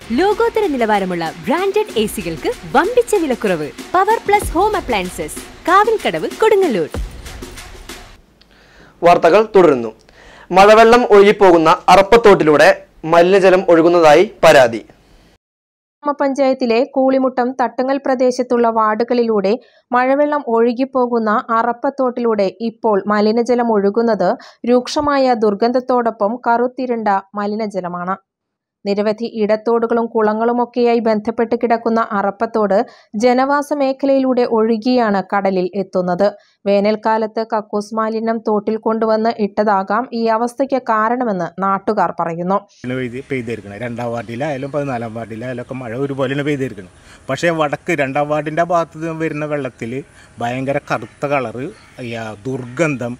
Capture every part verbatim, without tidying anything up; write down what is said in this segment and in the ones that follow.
ലോകോത്തര നിലവാരമുള്ള branded A സികൾക്ക് വമ്പിച്ച വിലക്കുറവ്. Power plus home appliances, Kavilkadavu, Kodungallur. വാർത്തകൾ തുടരുന്നു. മഴവെള്ളം ഒഴുകിപ്പോകുന്ന അറപ്പത്തോട്ടിലൂടെ മലിനജലം ഒഴുകുന്നതായി പരാതി. ഗ്രാമപഞ്ചായത്തിലെ കൂളിമുട്ടം തട്ടുങ്ങൽ പ്രദേശത്തുള്ള വാർഡുകളിലൂടെ മഴവെള്ളം ഒഴുകിപ്പോകുന്ന അറപ്പത്തോട്ടിലൂടെ ഇപ്പോൾ മലിനജലം ഒഴുകുന്നത് രൂക്ഷമായ ദുർഗന്ധത്തോടൊപ്പം കറുത്തിരുണ്ട മലിനജലമാണ്. നിരവധി ഇടത്തോടുകളും കുളങ്ങളുമൊക്കെയായി ബന്ധപ്പെട്ട് കിടക്കുന്ന അറപ്പത്തോട് ജനവാസ മേഖലയിലൂടെ ഒഴുകിയാണ് കടലിൽ എത്തുന്നത്. വേനൽക്കാലത്ത് കക്കൂസ് മാലിന്യം തോട്ടിൽ കൊണ്ടുവന്ന് ഇട്ടതാകാം ഈ അവസ്ഥയ്ക്ക് കാരണമെന്ന് നാട്ടുകാർ പറയുന്നു. പെയ്തിരിക്കണം രണ്ടാം വാർഡിലായാലും പതിനാലാം വാർഡിലായാലും ഒക്കെ മഴ ഒരുപോലെ പെയ്തിരിക്കണം. പക്ഷേ വടക്ക് രണ്ടാം വാർഡിൻ്റെ ഭാഗത്ത് വരുന്ന വെള്ളത്തിൽ ഭയങ്കര കറുത്ത കളറ്, ദുർഗന്ധം,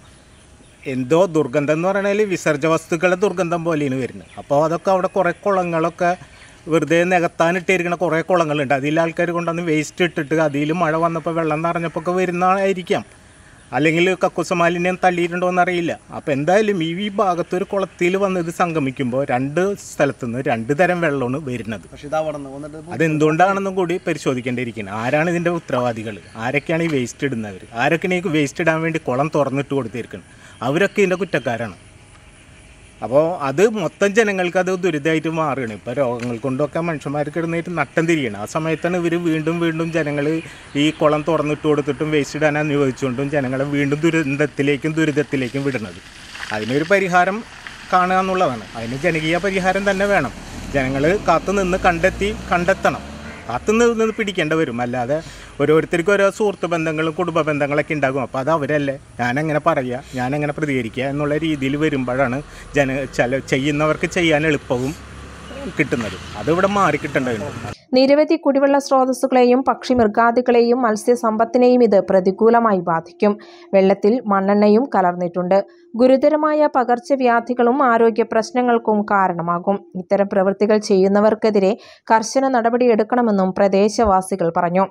എന്തോ ദുർഗന്ധം എന്ന് പറഞ്ഞാൽ വിസർജ്ജ വസ്തുക്കളുടെ ദുർഗന്ധം പോലെയാണ് വരുന്നത്. അപ്പോൾ അതൊക്കെ അവിടെ കുറേ കുളങ്ങളൊക്കെ വെറുതെ നികത്താനിട്ടിരിക്കുന്ന കുറേ കുളങ്ങളുണ്ട്. അതിൽ ആൾക്കാർ കൊണ്ടുവന്ന് വേസ്റ്റ് ഇട്ടിട്ട് അതിൽ മഴ വന്നപ്പോൾ വെള്ളം നിറഞ്ഞപ്പോൾ ഒക്കെ വരുന്നതായിരിക്കാം. അല്ലെങ്കിൽ കക്കൂസ് മാലിന്യം തള്ളിയിട്ടുണ്ടോ എന്നറിയില്ല. അപ്പോൾ എന്തായാലും ഈ ഈ ഭാഗത്തൊരു കുളത്തിൽ വന്ന് ഇത് സംഗമിക്കുമ്പോൾ രണ്ട് സ്ഥലത്തുനിന്ന് രണ്ട് തരം വെള്ളമാണ് വരുന്നത്. അതെന്തുകൊണ്ടാണെന്നും കൂടി പരിശോധിക്കേണ്ടിയിരിക്കുന്നത്. ആരാണ് ഇതിൻ്റെ ഉത്തരവാദികൾ, ആരൊക്കെയാണ് ഈ വേസ്റ്റ് ഇടുന്നവർ, ആരൊക്കെയാണ് ഈ വേസ്റ്റ് ഇടാൻ വേണ്ടി കുളം തുറന്നിട്ട് കൊടുത്തിരിക്കുന്നത്, അവരൊക്കെ ഇതിൻ്റെ കുറ്റക്കാരാണ്. അപ്പോൾ അത് മൊത്തം ജനങ്ങൾക്ക് അത് ദുരിതമായിട്ട് മാറുകയാണ്. ഇപ്പോൾ രോഗങ്ങൾ കൊണ്ടൊക്കെ മനുഷ്യന്മാർക്ക് ഇടുന്നതായിട്ട് നട്ടം തിരിയണം. ആ സമയത്താണ് ഇവർ വീണ്ടും വീണ്ടും ജനങ്ങൾ ഈ കുളം തുറന്നിട്ട് കൊടുത്തിട്ടും വേസ്റ്റ് ഇടാൻ അനുവദിച്ചുകൊണ്ടും ജനങ്ങളെ വീണ്ടും ദുരിതത്തിലേക്കും ദുരിതത്തിലേക്കും വിടുന്നത്. അതിനൊരു പരിഹാരം കാണുക എന്നുള്ളതാണ്. അതിന് ജനകീയ പരിഹാരം തന്നെ വേണം. ജനങ്ങൾ കാത്തു നിന്ന് കണ്ടെത്തി കണ്ടെത്തണം. കാത്തു നിന്ന് പിടിക്കേണ്ട വരും. അല്ലാതെ ഓരോരുത്തർക്കും ഓരോ സുഹൃത്ത് ബന്ധങ്ങളും കുടുംബ ബന്ധങ്ങളൊക്കെ ഉണ്ടാകും. അപ്പോൾ അത് അവരല്ലേ, ഞാനെങ്ങനെ പറയുക, ഞാനെങ്ങനെ പ്രതികരിക്കുക എന്നുള്ള രീതിയിൽ വരുമ്പോഴാണ് ജന ചില ചെയ്യുന്നവർക്ക് ചെയ്യാൻ എളുപ്പവും കിട്ടുന്നത്. അതിവിടെ മാറിക്കിട്ടേണ്ടതുണ്ട്. നിരവധി കുടിവെള്ള സ്രോതസ്സുകളെയും പക്ഷി മൃഗാദികളെയും മത്സ്യസമ്പത്തിനെയും ഇത് പ്രതികൂലമായി ബാധിക്കും. വെള്ളത്തിൽ മണ്ണെണ്ണയും കലർന്നിട്ടുണ്ട്. ഗുരുതരമായ പകർച്ചവ്യാധികളും ആരോഗ്യ പ്രശ്നങ്ങൾക്കും കാരണമാകും. ഇത്തരം പ്രവൃത്തികൾ ചെയ്യുന്നവർക്കെതിരെ കർശന നടപടിയെടുക്കണമെന്നും പ്രദേശവാസികൾ പറഞ്ഞു.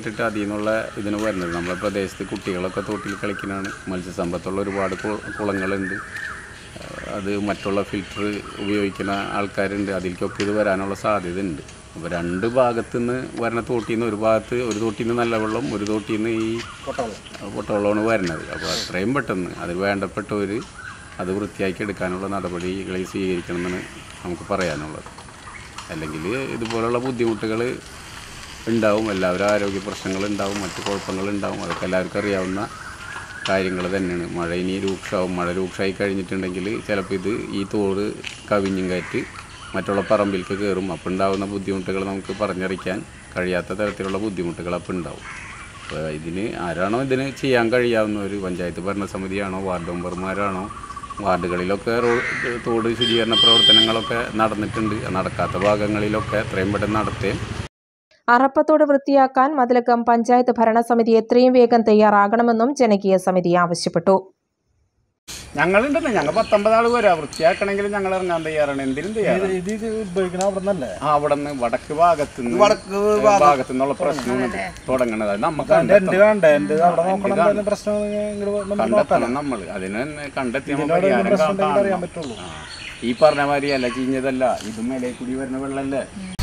ഇതിന് വരുന്നത് നമ്മുടെ പ്രദേശത്ത് കുട്ടികളൊക്കെ തോട്ടിൽ കളിക്കുന്നതാണ്. മത്സ്യസമ്പത്തുള്ള ഒരുപാട് കുളങ്ങളുണ്ട്. അത് മറ്റുള്ള ഫിൽറ്റർ ഉപയോഗിക്കുന്ന ആൾക്കാരുണ്ട്. അതിലേക്കൊക്കെ ഇത് വരാനുള്ള സാധ്യത ഉണ്ട്. അപ്പോൾ രണ്ട് ഭാഗത്തു നിന്ന് വരുന്ന തോട്ടിൽ നിന്ന് ഒരു ഭാഗത്ത് ഒരു തോട്ടിൽ നിന്ന് നല്ല വെള്ളം, ഒരു തോട്ടിൽ നിന്ന് ഈ പൊട്ടവെള്ളമാണ് വരുന്നത്. അപ്പോൾ അത്രയും പെട്ടെന്ന് അതിൽ വേണ്ടപ്പെട്ടവർ അത് വൃത്തിയാക്കി എടുക്കാനുള്ള നടപടികൾ സ്വീകരിക്കണമെന്നാണ് നമുക്ക് പറയാനുള്ളത്. അല്ലെങ്കിൽ ഇതുപോലുള്ള ബുദ്ധിമുട്ടുകൾ ഉണ്ടാവും. എല്ലാവരും ആരോഗ്യ പ്രശ്നങ്ങളുണ്ടാവും, മറ്റു കുഴപ്പങ്ങളുണ്ടാവും. അതൊക്കെ എല്ലാവർക്കും അറിയാവുന്ന കാര്യങ്ങൾ തന്നെയാണ്. മഴ ഇനി രൂക്ഷമാവും. മഴ രൂക്ഷമായി കഴിഞ്ഞിട്ടുണ്ടെങ്കിൽ ചിലപ്പോൾ ഇത് ഈ തോട് കവിഞ്ഞും കയറ്റി മറ്റുള്ള പറമ്പിലേക്ക് കയറും. അപ്പോൾ ഉണ്ടാകുന്ന ബുദ്ധിമുട്ടുകൾ നമുക്ക് പറഞ്ഞറിയിക്കാൻ കഴിയാത്ത തരത്തിലുള്ള ബുദ്ധിമുട്ടുകൾ അപ്പോൾ ഉണ്ടാവും. അപ്പോൾ ഇതിന് ആരാണോ ഇതിന് ചെയ്യാൻ കഴിയാവുന്നവർ, പഞ്ചായത്ത് ഭരണസമിതിയാണോ വാർഡ് മെമ്പർമാരാണോ, വാർഡുകളിലൊക്കെ റോഡ് തോട് ശുചീകരണ പ്രവർത്തനങ്ങളൊക്കെ നടന്നിട്ടുണ്ട്. നടക്കാത്ത ഭാഗങ്ങളിലൊക്കെ എത്രയും പെട്ടെന്ന് നടത്തുകയും അറപ്പത്തോട് വൃത്തിയാക്കാൻ മതിലകം പഞ്ചായത്ത് ഭരണസമിതി എത്രയും വേഗം തയ്യാറാകണമെന്നും ജനകീയ സമിതി ആവശ്യപ്പെട്ടു. ഞങ്ങളുണ്ടല്ലോ, ഞങ്ങൾ പത്തൊമ്പത് ആൾ വരാം. വൃത്തിയാക്കണമെങ്കിൽ ഞങ്ങൾ ഇറങ്ങാൻ തയ്യാറാണ്. എന്തിനും തയ്യാറാണ്. അവിടെ നിന്ന് വടക്ക് ഭാഗത്ത് ഭാഗത്തു നിന്നുള്ള പ്രശ്നം തുടങ്ങണത് നമുക്ക് കണ്ടെത്തണം. നമ്മൾ അതിന് കണ്ടെത്തി പരിഹാരം കാണാൻ പറ്റുള്ളൂ. ഈ പറഞ്ഞ മാതിരി അല്ല ചീഞ്ഞതല്ല, ഇത് മേലെ കൂടി വരുന്ന വെള്ളമല്ലേ.